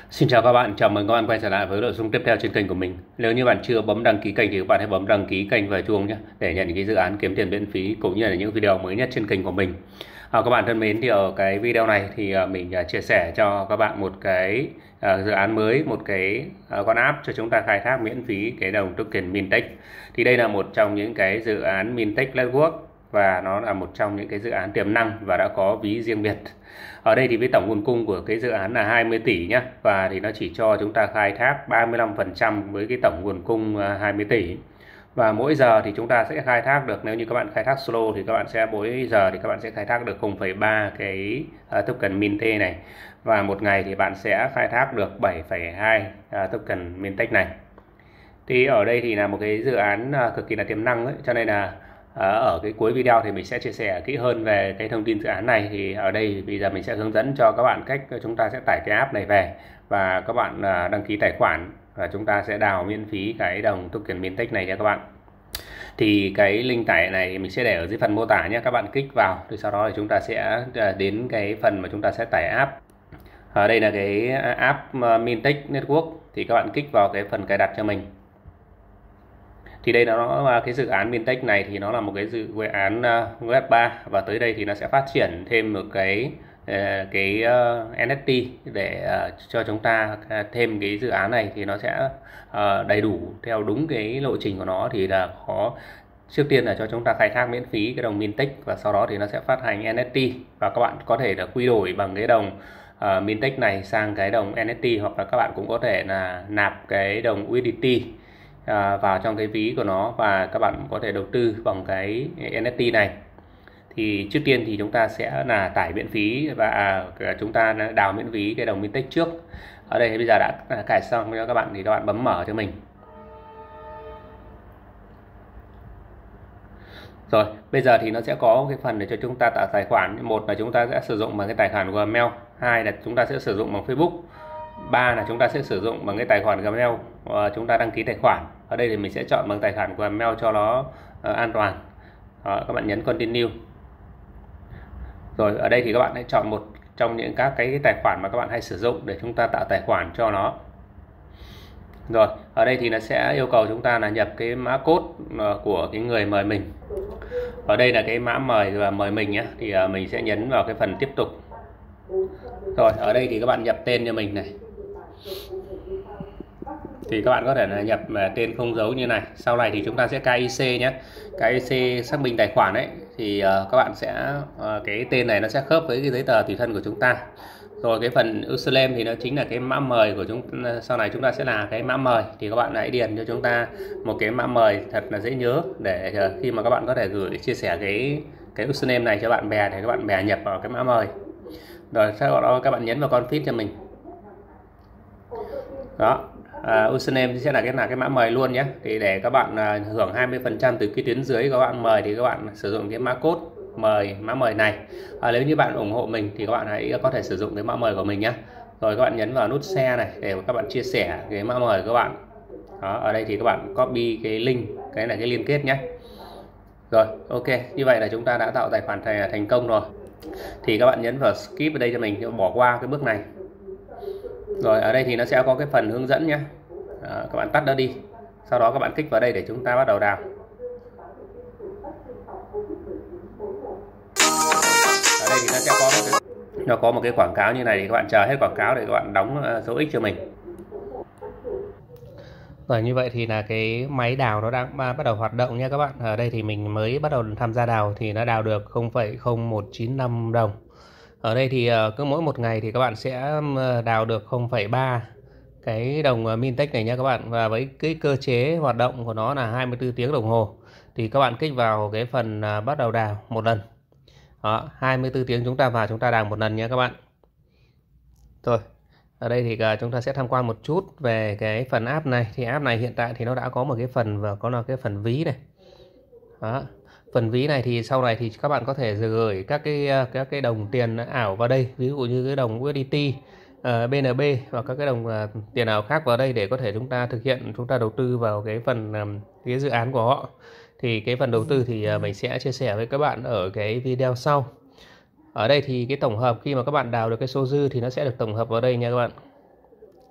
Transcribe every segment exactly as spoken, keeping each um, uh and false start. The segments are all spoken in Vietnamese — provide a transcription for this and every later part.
Xin chào các bạn, chào mừng các bạn quay trở lại với nội dung tiếp theo trên kênh của mình. Nếu như bạn chưa bấm đăng ký kênh thì các bạn hãy bấm đăng ký kênh và chuông nhé, để nhận những cái dự án kiếm tiền miễn phí cũng như là những video mới nhất trên kênh của mình. À, các bạn thân mến, thì ở cái video này thì mình chia sẻ cho các bạn một cái uh, dự án mới, một cái uh, con app cho chúng ta khai thác miễn phí cái đồng token Mintech. Thì đây là một trong những cái dự án Mintech Network và nó là một trong những cái dự án tiềm năng và đã có ví riêng biệt. Ở đây thì với tổng nguồn cung của cái dự án là hai mươi tỷ nhé, và thì nó chỉ cho chúng ta khai thác ba mươi lăm phần trăm với cái tổng nguồn cung hai mươi tỷ. Và mỗi giờ thì chúng ta sẽ khai thác được, nếu như các bạn khai thác solo thì các bạn sẽ mỗi giờ thì các bạn sẽ khai thác được không phẩy ba cái uh, token Mintech này, và một ngày thì bạn sẽ khai thác được bảy phẩy hai uh, token Mintech này. Thì ở đây thì là một cái dự án uh, cực kỳ là tiềm năng ấy, cho nên là ở cái cuối video thì mình sẽ chia sẻ kỹ hơn về cái thông tin dự án này. Thì ở đây bây giờ mình sẽ hướng dẫn cho các bạn cách chúng ta sẽ tải cái app này về và các bạn đăng ký tài khoản, và chúng ta sẽ đào miễn phí cái đồng token Mintech này cho các bạn. Thì cái link tải này mình sẽ để ở dưới phần mô tả nhé, các bạn kích vào thì sau đó thì chúng ta sẽ đến cái phần mà chúng ta sẽ tải app. Ở đây là cái app Mintech Network, thì các bạn kích vào cái phần cài đặt cho mình. Thì đây nó cái dự án Mintech này thì nó là một cái dự án web ba, và tới đây thì nó sẽ phát triển thêm một cái cái en ép tê để cho chúng ta thêm cái dự án này. Thì nó sẽ đầy đủ theo đúng cái lộ trình của nó, thì là có trước tiên là cho chúng ta khai thác miễn phí cái đồng Mintech, và sau đó thì nó sẽ phát hành en ép tê, và các bạn có thể là quy đổi bằng cái đồng uh, Mintech này sang cái đồng en ép tê, hoặc là các bạn cũng có thể là nạp cái đồng u ét đê tê À, vào trong cái ví của nó, và các bạn có thể đầu tư bằng cái en ép tê này. Thì trước tiên thì chúng ta sẽ là tải miễn phí và à, chúng ta đào miễn phí cái đồng Mintech trước. Ở đây thì bây giờ đã cài xong cho các bạn, thì các bạn bấm mở cho mình. Rồi bây giờ thì nó sẽ có cái phần để cho chúng ta tạo tài khoản. Một là chúng ta sẽ sử dụng bằng cái tài khoản Gmail, hai là chúng ta sẽ sử dụng bằng Facebook, ba là chúng ta sẽ sử dụng bằng cái tài khoản Gmail và chúng ta đăng ký tài khoản. Ở đây thì mình sẽ chọn bằng tài khoản Gmail cho nó uh, an toàn. Đó, các bạn nhấn continue. Rồi ở đây thì các bạn hãy chọn một trong những các cái tài khoản mà các bạn hay sử dụng để chúng ta tạo tài khoản cho nó. Rồi ở đây thì nó sẽ yêu cầu chúng ta là nhập cái mã code uh, của cái người mời mình. Ở đây là cái mã mời và mời mình nhé, thì uh, mình sẽ nhấn vào cái phần tiếp tục. Rồi ở đây thì các bạn nhập tên cho mình này, thì các bạn có thể là nhập tên không dấu như này. Sau này thì chúng ta sẽ ca i xê nhé, ca i xê xác minh tài khoản ấy, thì uh, các bạn sẽ uh, cái tên này nó sẽ khớp với cái giấy tờ tùy thân của chúng ta. Rồi cái phần username thì nó chính là cái mã mời của chúng. Sau này chúng ta sẽ là cái mã mời, thì các bạn hãy điền cho chúng ta một cái mã mời thật là dễ nhớ, để uh, khi mà các bạn có thể gửi chia sẻ cái cái username này cho bạn bè, để các bạn bè nhập vào cái mã mời. Rồi sau đó các bạn nhấn vào confirm cho mình. Đó, uh, username sẽ là cái là cái mã mời luôn nhé. Thì để các bạn uh, hưởng hai mươi phần trăm từ cái tuyến dưới các bạn mời, thì các bạn sử dụng cái mã code mời mã mời này. À, nếu như bạn ủng hộ mình thì các bạn hãy có thể sử dụng cái mã mời của mình nhé. Rồi các bạn nhấn vào nút share này để các bạn chia sẻ cái mã mời của các bạn. Đó, ở đây thì các bạn copy cái link, cái này cái liên kết nhé. Rồi ok, như vậy là chúng ta đã tạo tài khoản thành, thành công rồi. Thì các bạn nhấn vào skip ở đây cho mình, bỏ qua cái bước này. Rồi ở đây thì nó sẽ có cái phần hướng dẫn nhé. À, các bạn tắt nó đi. Sau đó các bạn kích vào đây để chúng ta bắt đầu đào. Ở đây thì nó sẽ có một cái, nó có một cái quảng cáo như này, thì các bạn chờ hết quảng cáo để các bạn đóng dấu X cho mình. Rồi như vậy thì là cái máy đào nó đang bắt đầu hoạt động nha các bạn. Ở đây thì mình mới bắt đầu tham gia đào thì nó đào được không phẩy không một chín năm đồng. Ở đây thì cứ mỗi một ngày thì các bạn sẽ đào được không phẩy ba cái đồng Mintech này nha các bạn. Và với cái cơ chế hoạt động của nó là hai mươi tư tiếng đồng hồ, thì các bạn kích vào cái phần bắt đầu đào một lần. Đó, hai mươi tư tiếng chúng ta vào chúng ta đào một lần nha các bạn. Rồi ở đây thì chúng ta sẽ tham quan một chút về cái phần app này. Thì app này hiện tại thì nó đã có một cái phần, và có là cái phần ví này. Đó, phần ví này thì sau này thì các bạn có thể gửi các cái các cái đồng tiền ảo vào đây, ví dụ như cái đồng u ét đê tê, uh, bê en bê hoặc các cái đồng uh, tiền ảo khác vào đây, để có thể chúng ta thực hiện, chúng ta đầu tư vào cái phần um, cái dự án của họ. Thì cái phần đầu tư thì uh, mình sẽ chia sẻ với các bạn ở cái video sau. Ở đây thì cái tổng hợp khi mà các bạn đào được cái số dư thì nó sẽ được tổng hợp vào đây nha các bạn.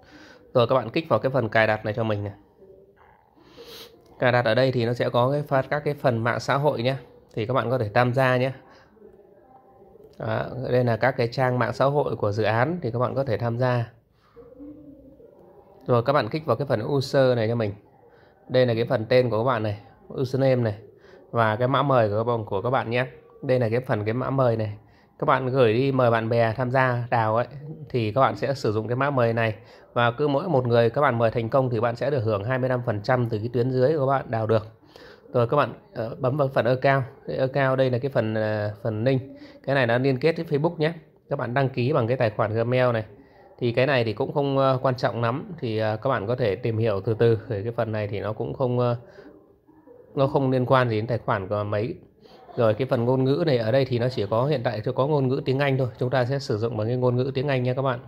Rồi các bạn kích vào cái phần cài đặt này cho mình này. Cài đặt ở đây thì nó sẽ có cái phát các cái phần mạng xã hội nhé, thì các bạn có thể tham gia nhé. Đó, đây là các cái trang mạng xã hội của dự án thì các bạn có thể tham gia. Rồi các bạn kích vào cái phần user này cho mình. Đây là cái phần tên của các bạn này, username này, và cái mã mời của các bạn, của các bạn nhé. Đây là cái phần cái mã mời này. Các bạn gửi đi mời bạn bè tham gia đào ấy thì các bạn sẽ sử dụng cái mã mời này, và cứ mỗi một người các bạn mời thành công thì bạn sẽ được hưởng hai mươi lăm phần trăm từ cái tuyến dưới của các bạn đào được. Rồi các bạn uh, bấm vào phần account. Account đây là cái phần uh, phần link. Cái này nó liên kết với Facebook nhé. Các bạn đăng ký bằng cái tài khoản Gmail này. Thì cái này thì cũng không uh, quan trọng lắm, thì uh, các bạn có thể tìm hiểu từ từ. Thì cái phần này thì nó cũng không uh, nó không liên quan gì đến tài khoản của mấy. Rồi cái phần ngôn ngữ này ở đây thì nó chỉ có hiện tại chưa có ngôn ngữ tiếng Anh thôi. Chúng ta sẽ sử dụng bằng cái ngôn ngữ tiếng Anh nha các bạn.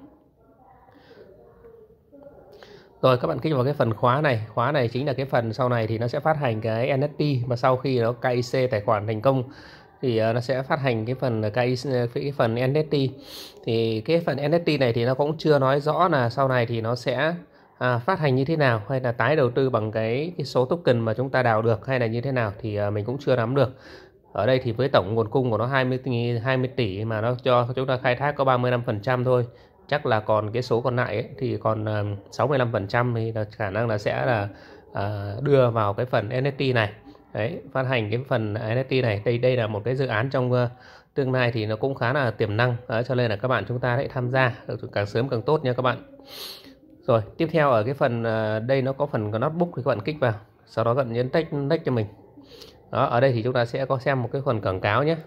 Rồi các bạn kích vào cái phần khóa này. Khóa này chính là cái phần sau này thì nó sẽ phát hành cái en ép tê, mà sau khi nó ca i xê tài khoản thành công thì nó sẽ phát hành cái phần ca i xê, cái phần en ép tê. Thì cái phần en ép tê này thì nó cũng chưa nói rõ là sau này thì nó sẽ à, phát hành như thế nào, hay là tái đầu tư bằng cái, cái số token mà chúng ta đào được, hay là như thế nào thì à, mình cũng chưa nắm được. Ở đây thì với tổng nguồn cung của nó hai mươi tỷ mà nó cho chúng ta khai thác có ba mươi lăm phần trăm thôi. Chắc là còn cái số còn lại ấy, thì còn uh, sáu mươi lăm phần trăm thì là khả năng là sẽ là uh, đưa vào cái phần en ép tê này. Đấy, phát hành cái phần en ép tê này. Đây đây là một cái dự án trong uh, tương lai thì nó cũng khá là tiềm năng. Đấy, cho nên là các bạn chúng ta hãy tham gia càng sớm càng tốt nha các bạn. Rồi, tiếp theo ở cái phần uh, đây nó có phần có notebook thì các bạn kích vào. Sau đó các bạn nhấn text, text cho mình. Đó, ở đây thì chúng ta sẽ có xem một cái phần quảng cáo nhé.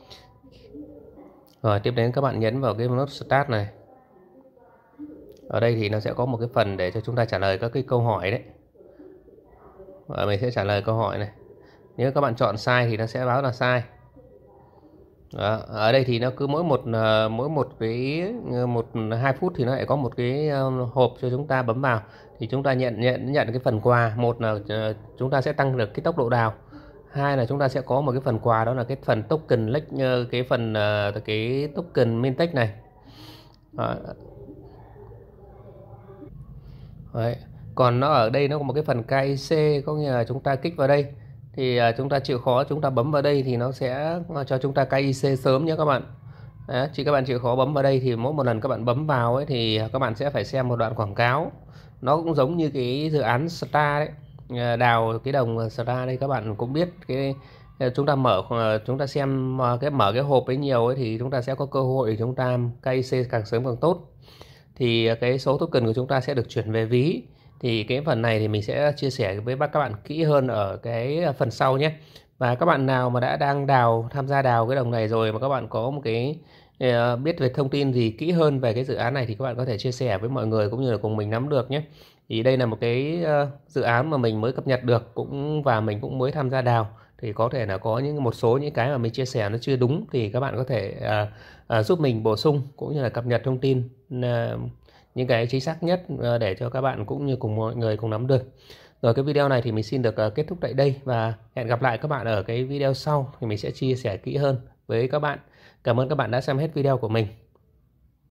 Rồi tiếp đến các bạn nhấn vào cái nút start này. Ở đây thì nó sẽ có một cái phần để cho chúng ta trả lời các cái câu hỏi đấy. Và mình sẽ trả lời câu hỏi này. Nếu các bạn chọn sai thì nó sẽ báo là sai. Đó, ở đây thì nó cứ mỗi một mỗi một cái một hai phút thì nó lại có một cái hộp cho chúng ta bấm vào, thì chúng ta nhận nhận nhận cái phần quà. Một là chúng ta sẽ tăng được cái tốc độ đào, hai là chúng ta sẽ có một cái phần quà, đó là cái phần token lech, cái phần cái token Mintex này. Đó. Đấy. Còn nó ở đây nó có một cái phần ca i xê, có nghĩa là chúng ta kích vào đây thì chúng ta chịu khó chúng ta bấm vào đây thì nó sẽ cho chúng ta ca i xê sớm nhé các bạn. Đấy, chỉ các bạn chịu khó bấm vào đây thì mỗi một lần các bạn bấm vào ấy thì các bạn sẽ phải xem một đoạn quảng cáo. Nó cũng giống như cái dự án Star đấy, đào cái đồng Star đây, các bạn cũng biết cái chúng ta mở chúng ta xem cái mở cái hộp ấy nhiều ấy thì chúng ta sẽ có cơ hội chúng ta ca i xê càng sớm càng tốt, thì cái số token của chúng ta sẽ được chuyển về ví. Thì cái phần này thì mình sẽ chia sẻ với các bạn kỹ hơn ở cái phần sau nhé. Và các bạn nào mà đã đang đào tham gia đào cái đồng này rồi mà các bạn có một cái uh, biết về thông tin gì kỹ hơn về cái dự án này thì các bạn có thể chia sẻ với mọi người cũng như là cùng mình nắm được nhé. Thì đây là một cái uh, dự án mà mình mới cập nhật được cũng, và mình cũng mới tham gia đào, thì có thể là có những một số những cái mà mình chia sẻ nó chưa đúng thì các bạn có thể uh, uh, giúp mình bổ sung cũng như là cập nhật thông tin uh, những cái chính xác nhất để cho các bạn cũng như cùng mọi người cùng nắm được. Rồi cái video này thì mình xin được kết thúc tại đây, và hẹn gặp lại các bạn ở cái video sau thì mình sẽ chia sẻ kỹ hơn với các bạn. Cảm ơn các bạn đã xem hết video của mình.